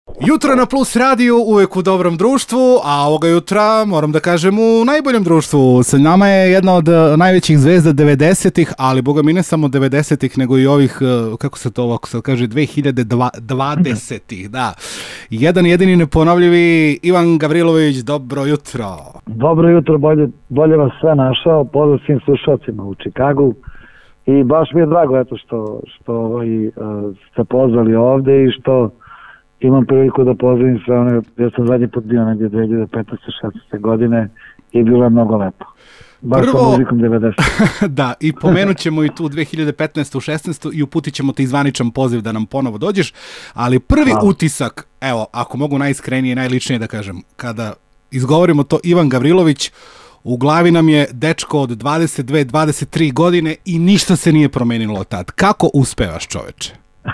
Jutro na Plus radiju, uvek u dobrom društvu, a ovoga jutra, moram da kažem, u najboljem društvu. Sa nama je jedna od najvećih zvezda 90-ih, ali boga mi ne samo 90-ih, nego i ovih, kako se to ovako sad kaže, 2020-ih, da. Jedan jedini neponovljivi Ivan Gavrilović, dobro jutro. Dobro jutro, bolje vas sve našao, pozdrav svim slušalcima u Čikagu. I baš mi je drago eto što ste pozvali ovde i što imam priliku da pozdravim sve one, ja sam zadnji put bio negdje 2015-16. godine i bilo je mnogo lepo. Baš sa muzikom 90. Da, i pomenut ćemo i tu 2015-16. i uputit ćemo ti zvaničan poziv da nam ponovo dođeš, ali prvi utisak, evo, ako mogu najiskrenije, najličnije da kažem, kada izgovorimo to Ivan Gavrilović, u glavi nam je dečko od 22-23 godine i ništa se nije promenilo od tad. Kako uspevaš, čoveče?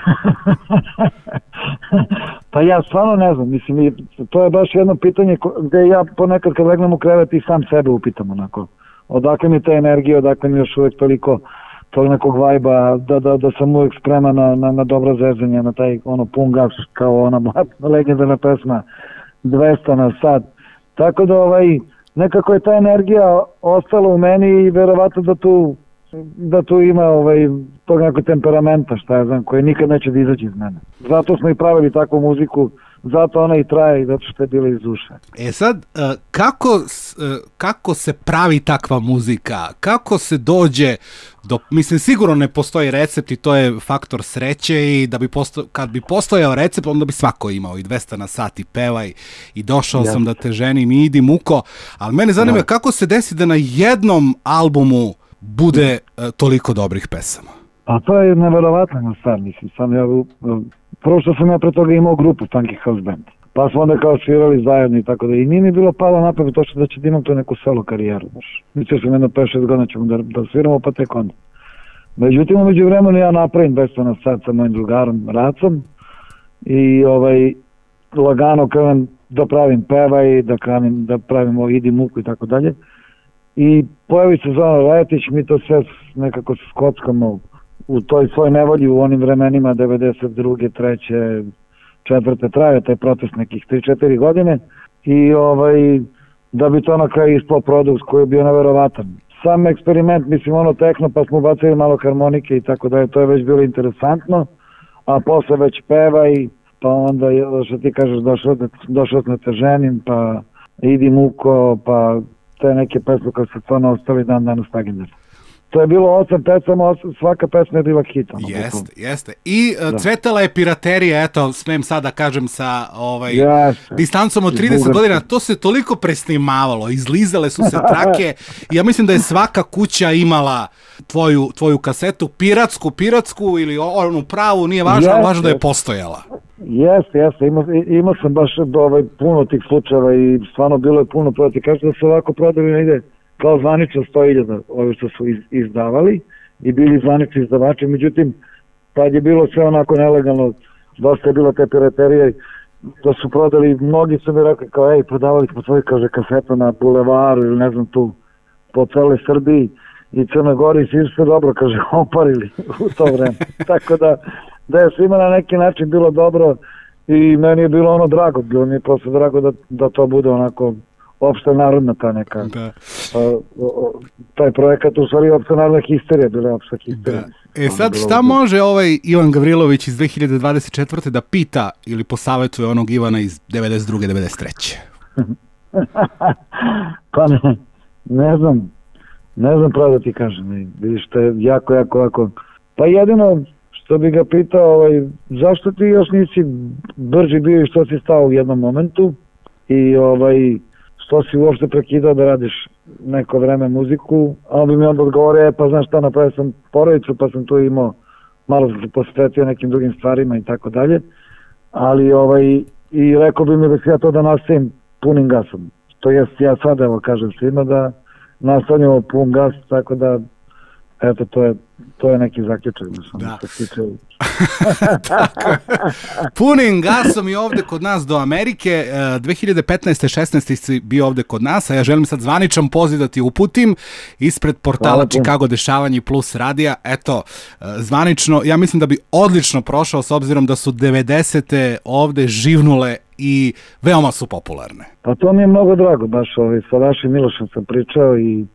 Pa ja stvarno ne znam, mislim, to je baš jedno pitanje gde ja ponekad kad legnem u krevet i sam sebe upitam onako, odakle mi te energije, odakle mi još uvek toliko tog nekog vajba, da sam uvek spreman na dobro zezanje, na taj pun gas, kao ona legendarna pesma 200 na sat, tako da nekako je ta energija ostala u meni i verovatno da tu ima tog nekog temperamenta, šta ja znam, koje nikad neće da izaći iz mene. Zato smo i pravili takvu muziku, zato ona i traje i zato što je bila iz duše. E sad, kako se pravi takva muzika? Kako se dođe do... Mislim, sigurno ne postoji recept i to je faktor sreće i da kad bi postojao recept, onda bi svako imao i 200 na sat i pevaj i došao sam da te ženim i idi muko, ali mene zanima kako se desi da na jednom albumu bude toliko dobrih pesama. A to je neverovatna stvar, mislim. Prvo što sam ja pre toga imao grupu Funky House Band, pa smo onda kao svirali zajedno i tako da, i nije mi bilo palo na pamet to što da će da imam tu neku solo karijeru. Mislio sam jedno 5-6 godina ćemo da sviramo, pa tek onda. Međutim, umeđu vremenu ja napravim 200 na sat sa mojim drugarom Racom i lagano krenem da pravim pevaj, da pravimo Idi muku i tako dalje. I pojavi se Zoran Rajetić, mi to sve nekako se skockamo u toj svoj nevolji u onim vremenima 92. 3. 4. traje taj protest nekih 3-4 godine i da bi to na kraju ispao produkt koji je bio neverovatan. Sam eksperiment, mislim tehno, pa smo bacili malo harmonike i tako da je to već bilo interesantno, a posle već peva i pa onda što ti kažeš došao na te ženim, pa Idi muko, pa te neke pesme koje se stvarno ostali dan danas legendar. To je bilo 8 pesama, svaka pesma je bila hit. Jeste. I cvetala je piraterija, eto, smem sad da kažem sa distancom od 30 godina, to se toliko presnimavalo, izlizale su se trake i ja mislim da je svaka kuća imala tvoju kasetu, piratsku ili onu pravu, nije važno, važno da je postojala. Jeste, imao sam baš puno tih slučajeva i stvarno bilo je puno proti. Kažete da se ovako prodali negde kao zvanično 100.000 ovi što su izdavali i bili zvanični izdavači, međutim, tad je bilo sve onako nelegalno, dosta je bilo te piraterije, da su prodali, mnogi su mi rekli kao, prodavali smo svoje, kaže, kasetu na bulevaru ili ne znam tu, po celoj Srbiji i Crnoj Gori i svi su dobro, kaže, oparili u to vreme. Tako da je svima na neki način bilo dobro i meni je bilo drago, bilo mi je prosto drago da to bude onako opšte narodna ta neka, taj projekat, u stvari opšte narodna histerija, bila je opšta histerija. Sad šta može Ivan Gavrilović iz 2024. da pita ili posavetuje onog Ivana iz 92. 93. Pa ne znam pravo da ti kažem, vidiš, to je jako, pa jedino što bi ga pitao, zašto ti još nisi brži bio i što si stao u jednom momentu i što si uopšte prekidao da radiš neko vreme muziku, a on bi mi onda odgovorio, pa znaš šta, napravio sam porodicu, pa sam tu imao, malo sam se posvetio nekim drugim stvarima i tako dalje, ali i rekao bi mi da si ja to da nastavim punim gasom. To jest, ja sad kažem svima da nastavljamo pun gas, tako da Eto, to je neki zaključak. Da. Punim gasom i ovde kod nas do Amerike. 2015. 16. si bio ovde kod nas, a ja želim sad zvaničan poziv da ti uputim ispred portala Chicago Dešavanja i Plus radija. Eto, zvanično, ja mislim da bi odlično prošao s obzirom da su 90. ovde živnule i veoma su popularne. Pa to mi je mnogo drago, baš sa vašim Milošem sam pričao i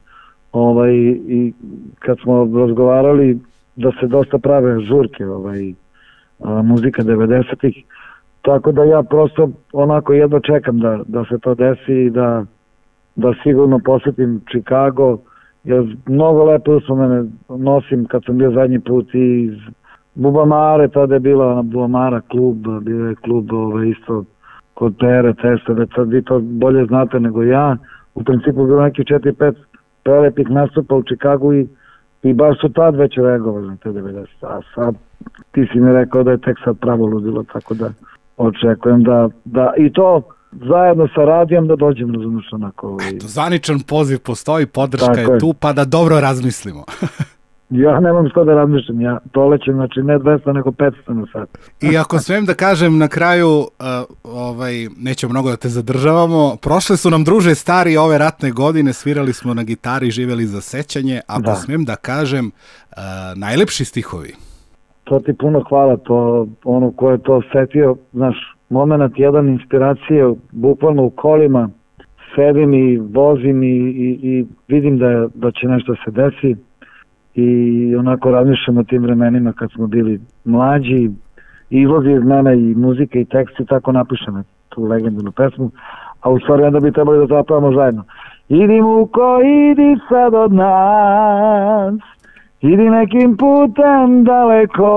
kad smo razgovarali da se dosta prave žurke muzika 90-ih, tako da ja prosto onako jedno čekam da se to desi i da sigurno posjetim Chicago, jer mnogo lepe uspomene nosim kad sam bio zadnji put iz Bubamare, tada je bila Bubamara klub, bio je klub isto kod Pere Testa, da sad vi to bolje znate nego ja, u principu bilo neki 4-5 prelepih nastupa u Chicagu i baš su tad već reagovali na te 90. A sad ti si mi rekao da je tek sad pravo ludilo, tako da očekujem da i to zajedno sa radijom da dođem, razumiješ, onako. Eto, zvaničan poziv postoji, podrška je tu, pa da dobro razmislimo. Ja nemam što da razmišljam, ja polećem, znači ne 200 nego 500 na sat. I ako smijem da kažem na kraju, nećemo mnogo da te zadržavamo, prošle su nam, druže stari, ove ratne godine, svirali smo na gitari, živjeli za sećanje, ako smijem da kažem, najlepši stihovi. To ti puno hvala, to ono ko je to setio, znaš, moment jedan inspiracije, bukvalno u kolima, sedim i vozim i vidim da će nešto se desi. I onako razmišljam o tim vremenima kad smo bili mlađi, izlazi iz mene i muzika i tekst i tako napišem tu legendarnu pesmu, a u stvari onda bi trebali da zapavamo zajedno. Idi muko, idi sad od nas, idi nekim putem daleko,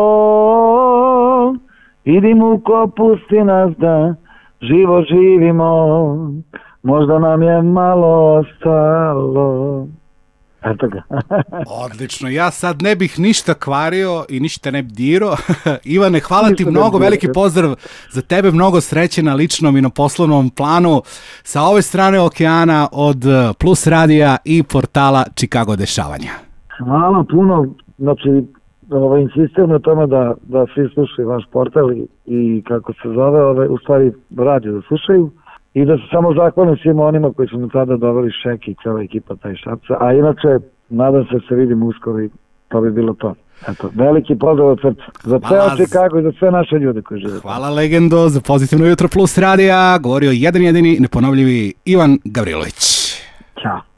idi muko, pusti nas da život živimo, možda nam je malo ostalo. Eto ga. Odlično, ja sad ne bih ništa kvario i ništa ne dirao. Ivane, hvala ti mnogo, veliki pozdrav za tebe, mnogo sreće na ličnom i na poslovnom planu sa ove strane okeana od Plus radija i portala Chicago Dešavanja. Hvala puno, znači insistiram na tome da svi slušaju vaš portal i kako se zove, u stvari radio da slušaju. I da se samo zahvalim svima onima koji su nam tada doveli Šeki i cijela ekipa taj Šapca, a inače nadam se vidimo uskoro i to bi bilo to. Eto, veliki pozdrav od srca za ceo Chicago i za sve naše ljude koji žive. Hvala legendo, za Pozitivno jutro Plus radija govorio jedan jedini neponovljivi Ivan Gavrilović. Ćao.